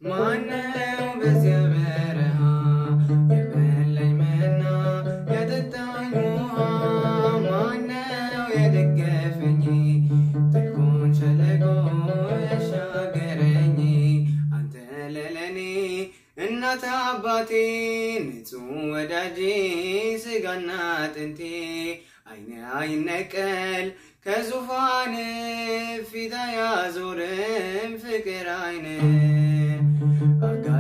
ማነው በዚያ በረሃ የበላኝ መና ያጠጣኝ ውሃ ማነው የደገፈኝ ጥልቁን ሸለቆ ያሻገረኝ አንተ ለለኔ እናት አባቴ ንጹህ ወዳጄ ስጋና አጥንቴ አይኔ አይነቀል ከዙፋን ፊት አያዞርም ፍቅር አይን